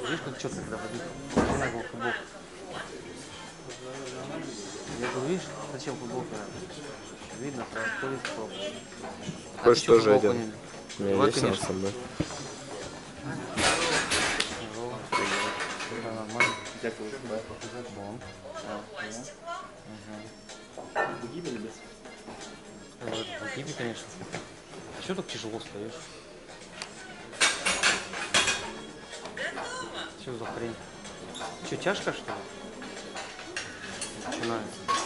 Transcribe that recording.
Видишь, как четко когда водит? Начинай был футбол. Я говорю, видишь, зачем футболка? Видно, кто ли кто. Хочешь тоже один? Не, Не, есть конечно. Со мной. Дякую. В гибели без? В гибе, конечно. А что так тяжело стоишь? Что за хрень? Что, тяжко, что ли? Начинается.